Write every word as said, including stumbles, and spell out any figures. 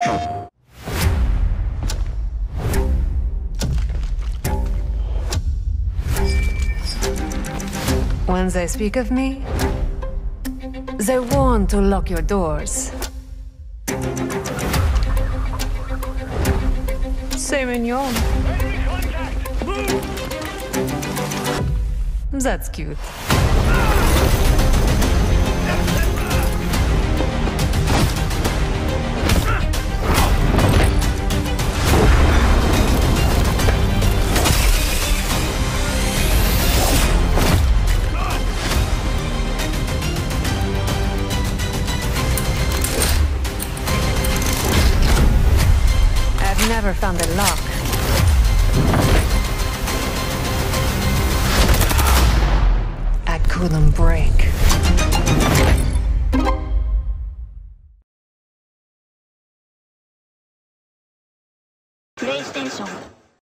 When they speak of me, they want to lock your doors. C'est mignon. That's cute. I've never found a lock. I couldn't break. PlayStation